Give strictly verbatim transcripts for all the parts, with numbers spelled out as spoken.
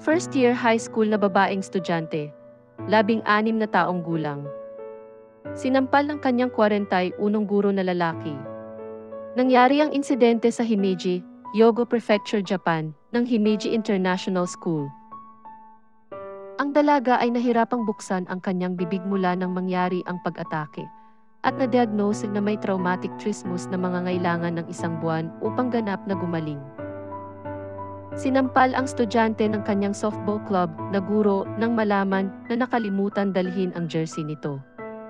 First year high school na babaeng estudyante, labing anim na taong gulang. Sinampal ng kanyang kwarenta-unong guro na lalaki. Nangyari ang insidente sa Himeji, Hyogo Prefecture, Japan, ng Himeji International School. Ang dalaga ay nahirapang buksan ang kanyang bibig mula nang mangyari ang pag-atake, at na-diagnose na may traumatic trismus na mangangailangan ng isang buwan upang ganap na gumaling. Sinampal ang estudyante ng kanyang softball club na guro nang malaman na nakalimutan dalhin ang jersey nito.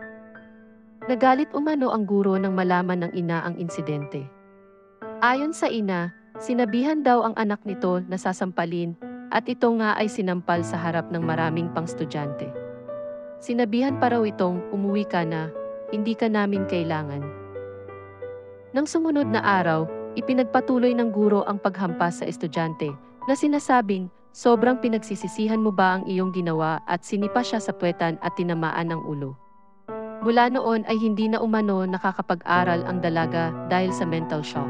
Nagalit umano ang guro nang malaman ng ina ang insidente. Ayon sa ina, sinabihan daw ang anak nito na sasampalin at ito nga ay sinampal sa harap ng maraming pang estudyante. Sinabihan pa raw itong, umuwi ka na, hindi ka namin kailangan. Nang sumunod na araw, ipinagpatuloy ng guro ang paghampas sa estudyante, na sinasabing, sobrang pinagsisisihan mo ba ang iyong ginawa at sinipa siya sa puwetan at tinamaan ng ulo. Mula noon ay hindi na umano nakakapag-aral ang dalaga dahil sa mental shock.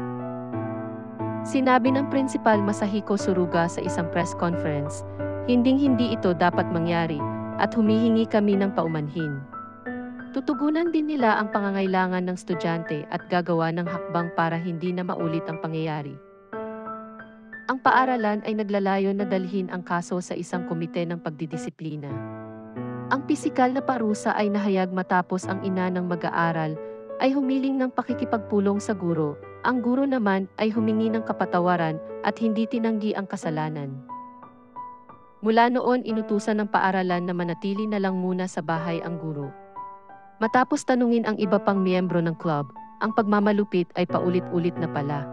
Sinabi ng Principal Masahiko Suruga sa isang press conference, hinding-hindi ito dapat mangyari at humihingi kami ng paumanhin. Tutugunan din nila ang pangangailangan ng estudyante at gagawa ng hakbang para hindi na maulit ang pangyayari. Ang paaralan ay naglalayo na dalhin ang kaso sa isang komite ng pagdidisiplina. Ang pisikal na parusa ay nahayag matapos ang ina ng mag-aaral ay humiling ng pakikipagpulong sa guro. Ang guro naman ay humingi ng kapatawaran at hindi tinanggi ang kasalanan. Mula noon inutusan ng paaralan na manatili na lang muna sa bahay ang guro. Matapos tanungin ang iba pang miyembro ng club, ang pagmamalupit ay paulit-ulit na pala.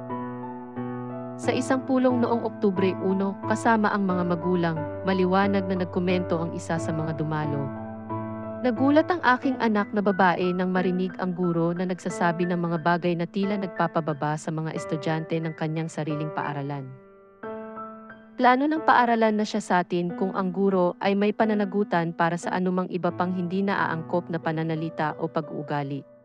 Sa isang pulong noong Oktubre uno, kasama ang mga magulang, maliwanag na nagkomento ang isa sa mga dumalo. Nagulat ang aking anak na babae nang marinig ang guro na nagsasabi ng mga bagay na tila nagpapababa sa mga estudyante ng kanyang sariling paaralan. Plano ng paaralan na siya sa atin kung ang guro ay may pananagutan para sa anumang iba pang hindi naaangkop na pananalita o pag-uugali.